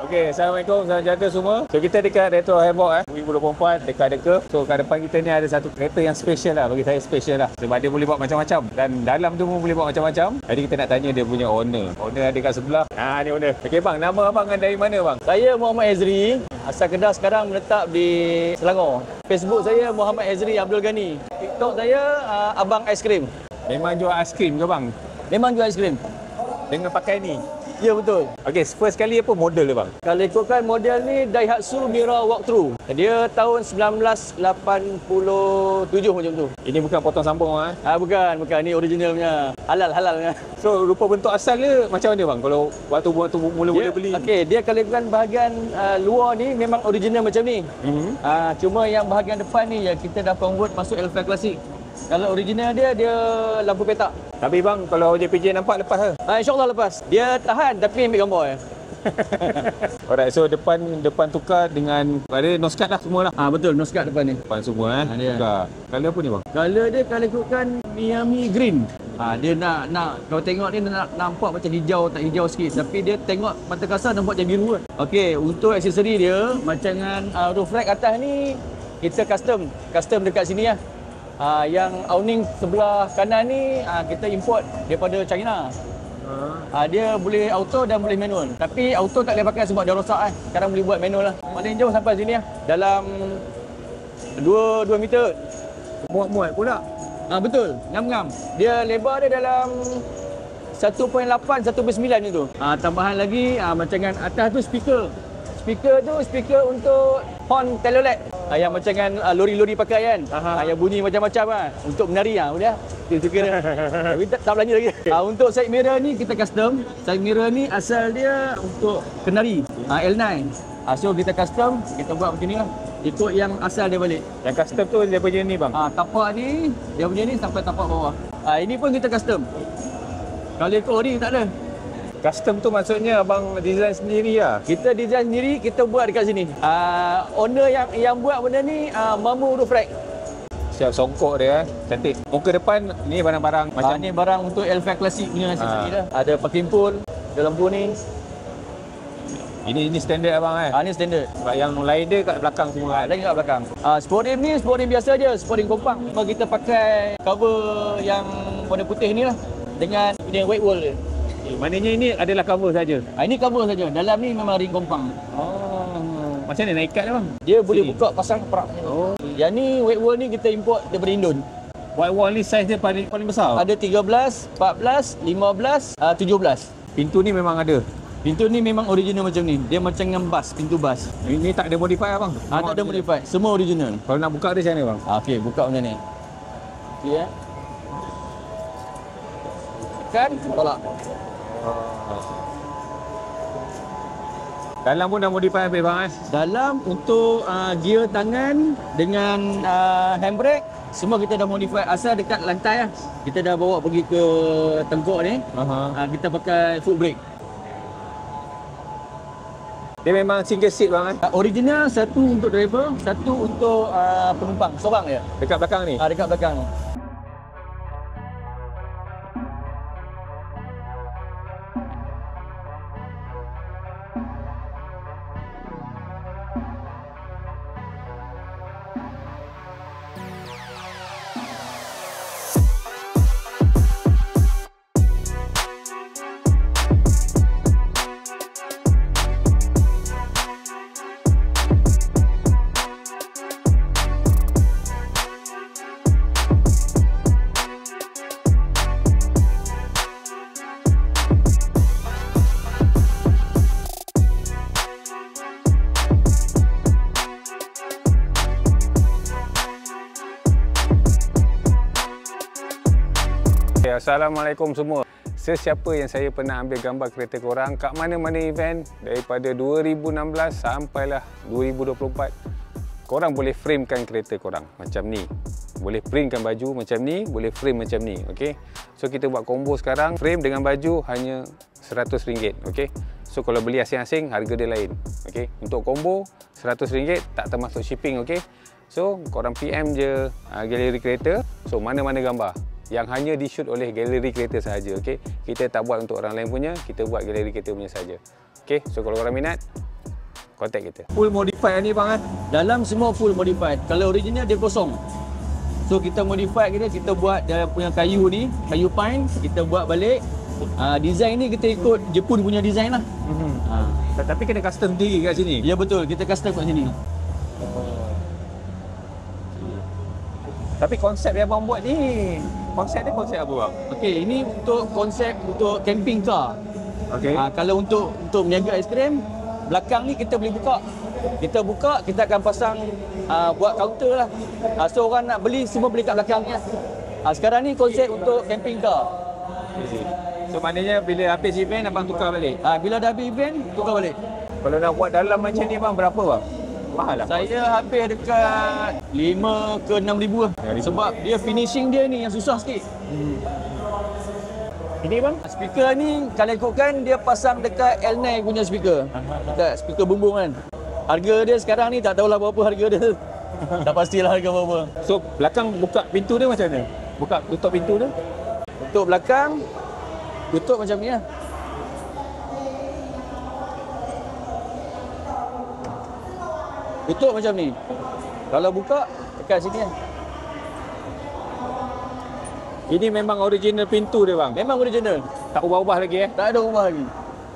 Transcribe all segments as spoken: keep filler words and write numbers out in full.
Okey, Assalamualaikum, salam sejahtera semua. So kita dekat Retro Havoc eh, dua ribu dua puluh empat dekat The Curve. So kat depan kita ni ada satu kereta yang special lah, bagi saya special lah. Sebab dia boleh buat macam-macam dan dalam tu pun boleh buat macam-macam. Jadi kita nak tanya dia punya owner. Owner ada kat sebelah. Ha, ni owner. Okey bang, nama abang dari mana bang? Saya Muhammad Ezri. Asal Kedah, sekarang menetap di Selangor. Facebook saya Muhammad Ezri Abdul Ghani. TikTok saya uh, Abang Aiskrim. Memang jual aiskrim ke bang? Memang jual aiskrim. Dengan pakai ni? Ya, betul. Okey, first kali apa model dia bang? Kalau ikutkan model ni Daihatsu Mira Walkthrough. Dia tahun sembilan belas lapan puluh tujuh macam tu. Ini bukan potong sambung ah. Ah bukan, bukan. Ni originalnya. Halal, halal punya. So rupa bentuk asal dia macam mana bang? Kalau waktu waktu mula-mula beli. Okey, dia kalau ikutkan bahagian uh, luar ni memang original macam ni. Mm-hmm. uh, cuma yang bahagian depan ni ya kita dah convert masuk Elfa Classic. Kalau original dia, dia lampu petak. Tapi bang, kalau J P J nampak lepas ke? Uh, InsyaAllah lepas. Dia tahan tapi ambil gambar ya. Alright, so depan depan tukar dengan ada noskat lah semua lah. Ah betul, noskat depan ni. Depan semua eh. Ha, dia. Tukar. Color apa ni bang? Color dia kalau ikutkan Miami Green. Ah dia nak nak kalau tengok ni nak nampak macam hijau tak hijau sikit, tapi dia tengok mata kasar nampak macam biru kan. Okey, untuk aksesori dia macam dengan uh, roof rack atas ni kita custom, custom dekat sini lah. Uh, yang awning sebelah kanan ni uh, kita import daripada China. Uh. Uh, dia boleh auto dan boleh manual. Tapi auto tak boleh pakai sebab dia rosak kan. Sekarang boleh buat manual lah. Paling jauh sampai sini lah. Dalam dua meter. Muat-muat pula. Ah uh, betul, ngam-ngam. Dia lebar dia dalam satu perpuluhan lapan, satu perpuluhan sembilan macam tu. Ah uh, tambahan lagi uh, macam dengan atas tu speaker. Speaker tu speaker untuk horn telolet. Uh, yang macam dengan uh, lori-lori pakai kan. Uh, yang bunyi macam-macam kan. Untuk menari ah, boleh ah. Speaker dia. Tapi tak, tak belanja lagi. Uh, untuk side mirror ni kita custom. Side mirror ni asal dia untuk kenari. Uh, L nine. Uh, so kita custom, kita buat macam ni lah. Ikut yang asal dia balik. Yang custom tu dia punya ni bang? Ah, tapak ni, dia punya ni sampai tapak bawah. Ah, ini pun kita custom. Kalau ikut ori tak ada. Custom tu maksudnya abang design sendiri lah? Kita design sendiri, kita buat dekat sini. Ah, owner yang yang buat benda ni ah, Mamu Roof Rack. Siap songkok dia eh. Cantik. Muka depan ni barang-barang Ah, macam ni barang untuk Elfa Classic punya aksesori dah. Ada parking pole, ada lampu ni. Ini ini standard abang eh? Ah, ni standard. Sebab yang lain dia kat belakang semua kan? Lagi kat belakang. Ah, sport rim ni sport rim biasa je, sport rim kompang. Cuma kita pakai cover yang warna putih ni lah dengan punya white wall dia. Eh, maknanya ini adalah cover saja. Ah, ini cover saja. Dalam ni memang ring kompang. Oh. Macam mana nak ikat dia bang? Dia boleh Sini. buka pasang keperak. Oh. Yang ni white wall ni kita import daripada Indon. White wall ni size dia paling paling besar. Ada tiga belas, empat belas, lima belas, tujuh belas. Pintu ni memang ada. Pintu ni memang original macam ni. Dia macam dengan bas, pintu bas. Ini tak ada modify abang? Ah, tak ada modified. Semua original. Kalau nak buka dia macam mana bang? Ah, okey, buka macam ni. Okey ya. Kan? Tolak. Dalam pun dah modify habis bang eh? Dalam untuk uh, gear tangan dengan uh, handbrake semua kita dah modify asal dekat lantai lah. Kita dah bawa pergi ke tengkok ni. Uh-huh. Uh, kita pakai foot brake. Dia memang single seat bang eh? Uh, original satu untuk driver, satu untuk uh, penumpang, seorang je. Dekat belakang ni? Uh, dekat belakang ni. Assalamualaikum semua. Sesiapa yang saya pernah ambil gambar kereta korang kat mana-mana event daripada dua ribu enam belas sampailah dua ribu dua puluh empat, korang boleh framekan kereta korang macam ni. Boleh printkan baju macam ni, boleh frame macam ni, okey. So kita buat combo sekarang, frame dengan baju hanya seratus ringgit, okey. So kalau beli asing-asing harga dia lain, okey. Untuk combo seratus ringgit tak termasuk shipping, okey. So korang P M je uh, galeri kereta. So mana-mana gambar yang hanya di-shoot oleh galeri kereta sahaja, okey. Kita tak buat untuk orang lain punya, kita buat galeri kereta punya saja. Okey, so kalau korang minat, kontak kita. Full modified ni bang kan? Dalam semua full modified. Kalau original dia kosong. So kita modify kita, kita buat dia punya kayu ni, kayu pine, kita buat balik. Uh, design ni kita ikut Jepun punya design lah. Mm-hmm. Uh. Tapi kena custom sendiri kat sini? Ya betul, kita custom kat sini. Tapi konsep yang abang buat ni, konsep dia konsep apa bang? Okey, ini untuk konsep untuk camping car. Okey. Uh, kalau untuk untuk meniaga aiskrim, belakang ni kita boleh buka. Kita buka, kita akan pasang uh, buat kaunter lah. Uh, so orang nak beli semua beli kat belakang ni lah. Uh, sekarang ni konsep untuk camping car. So maknanya bila habis event abang tukar balik? Uh, bila dah habis event, tukar balik. Kalau nak buat dalam macam ni bang, berapa bang? Mahal lah. Saya habis dekat lima ke enam ribu lah. Sebab dia finishing dia ni yang susah sikit. Hmm. Ini bang? Speaker ni kalau ikutkan dia pasang dekat L nine punya speaker. Dekat speaker bumbung kan. Harga dia sekarang ni tak tahulah berapa harga dia. Tak pastilah harga berapa. So belakang buka pintu dia macam mana? Buka tutup pintu dia? Untuk belakang tutup macam ni lah. Tutup macam ni. Kalau buka dekat sini lah. Ini memang original pintu dia bang? Memang original. Tak ubah-ubah lagi eh? Tak ada ubah lagi.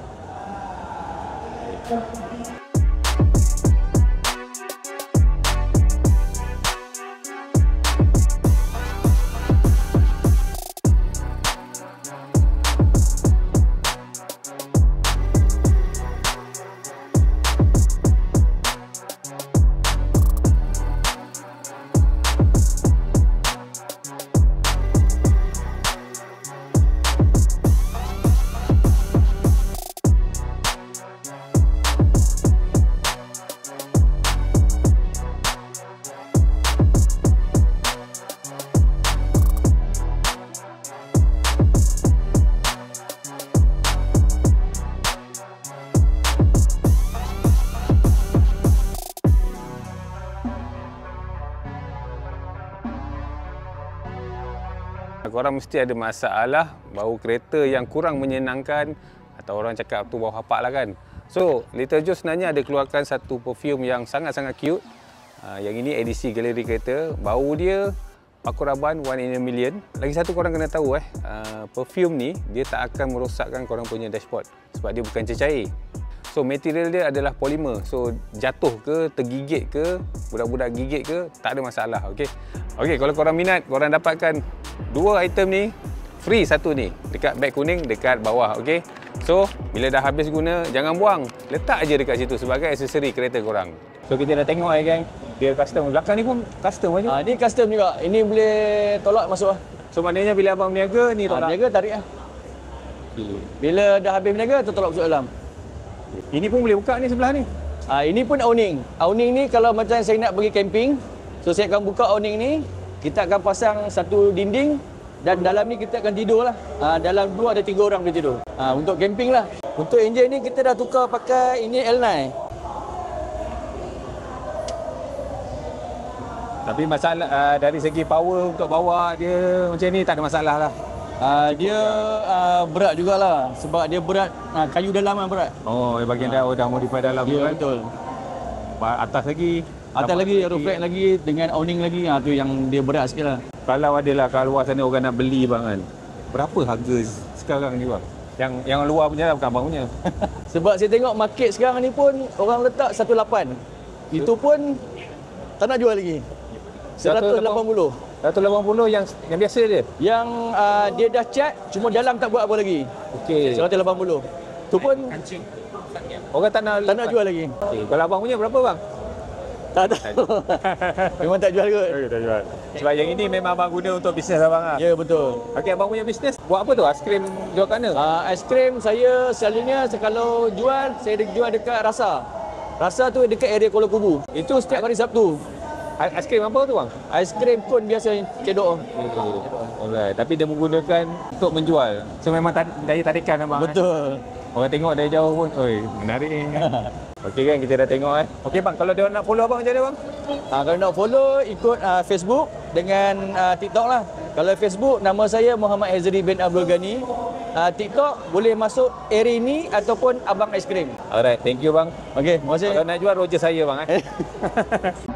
Korang mesti ada masalah bau kereta yang kurang menyenangkan atau orang cakap tu bau hapak lah kan. So, Little Joe sebenarnya ada keluarkan satu perfume yang sangat-sangat cute. Uh, yang ini edisi galeri kereta. Bau dia Pakuraban one in a million. Lagi satu korang kena tahu eh, uh, perfume ni dia tak akan merosakkan korang punya dashboard sebab dia bukan cecair. So, material dia adalah polimer. So, jatuh ke, tergigit ke, budak-budak gigit ke, tak ada masalah, okey. Okey, kalau korang minat, korang dapatkan dua item ni, free satu ni, dekat beg kuning dekat bawah, okey. So, bila dah habis guna, jangan buang. Letak aja dekat situ sebagai aksesori kereta korang. So, kita dah tengok eh gang, dia custom. Belakang ni pun custom aja. Ah, ni custom juga. Ini boleh tolak masuk lah. So, maknanya bila abang berniaga, ni Ah, tolak? berniaga tarik lah. Bila dah habis berniaga, tu tolak masuk dalam. Ini pun boleh buka ni sebelah ni? Ah, ini pun awning. Awning ni kalau macam saya nak pergi camping, so saya akan buka awning ni, kita akan pasang satu dinding dan dalam ni kita akan tidur lah. Ah, dalam dua ada tiga orang boleh tidur. Ah, untuk camping lah. Untuk enjin ni kita dah tukar pakai ini L nine. Tapi masalah uh, dari segi power untuk bawa dia macam ni tak ada masalah lah. Uh, dia uh, berat jugalah sebab dia berat, uh, kayu dalam kan berat. Oh, bahagian dah dah modify dalam tu Ya, kan? betul. Atas lagi? Atas lagi, roof rack lagi dengan awning lagi, ha, tu yang dia berat sikit lah. Kalau ada lah kat luar sana orang nak beli bang kan, berapa harga sekarang ni bang? Yang yang luar punya lah, bukan abang punya. Sebab saya tengok market sekarang ni pun orang letak seratus lapan. Itu pun tak nak jual lagi. seratus lapan puluh. seratus lapan puluh yang yang biasa dia? Yang uh, dia dah cat, cuma dalam tak buat apa lagi. Okey. seratus lapan puluh. Tu pun orang tak nak tak nak jual lagi. Okay. Kalau abang punya berapa bang? Tak tahu. Memang tak jual kot. Okay, tak jual. Sebab yang ini memang abang guna untuk bisnes abang lah. Ya, betul. Okey, abang punya bisnes buat apa tu? Aiskrim jual kat mana? Uh, aiskrim saya selalunya kalau jual, saya jual dekat Rasa. Rasa tu dekat area Kuala Kubu. Itu setiap hari Sabtu. Aiskrim apa tu bang? Aiskrim pun biasa cedok. Alright, tapi dia menggunakan untuk menjual. So memang tar- daya tarikan abang. Betul. Eh? Orang tengok dari jauh pun, oi, menarik ni. Okey kan, kita dah tengok eh. Okey bang, kalau dia nak follow abang macam mana bang? Uh, kalau nak follow, ikut uh, Facebook dengan uh, TikTok lah. Kalau Facebook, nama saya Muhammad Hazri bin Abdul Ghani. Uh, TikTok boleh masuk Erini ataupun Abang Aiskrim. Alright, thank you bang. Okey, terima kasih. Kalau nak jual Roger saya bang eh.